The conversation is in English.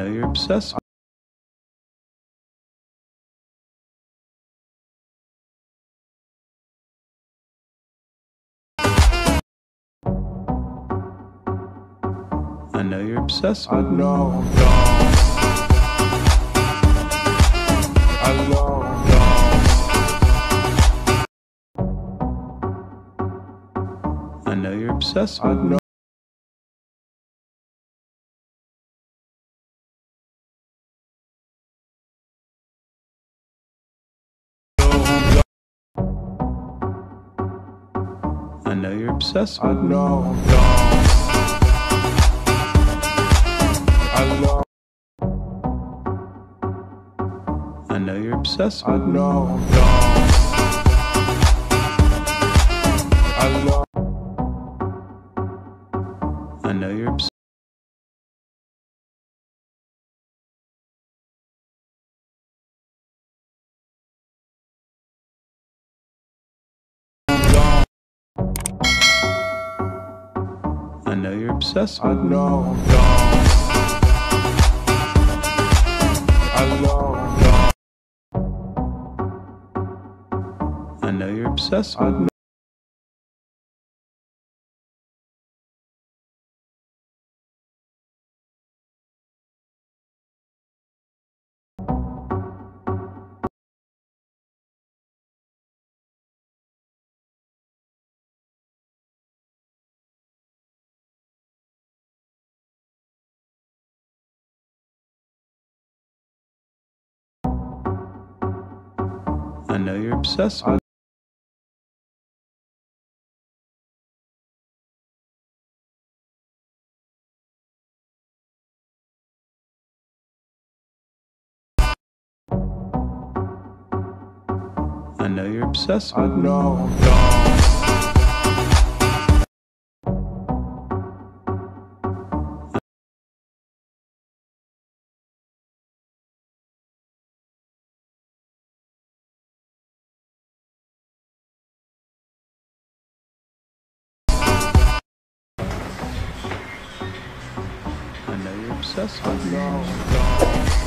know you're obsessed. I know you're obsessed with me. I know you're obsessed with me. I know you're obsessed with me. I know you're obsessed with me. I know you're obsessed. I know you're obsessed with me. I know you're obsessed with me. I know you're obsessed with me. I know you're obsessed with me. I know you're obsessed with me.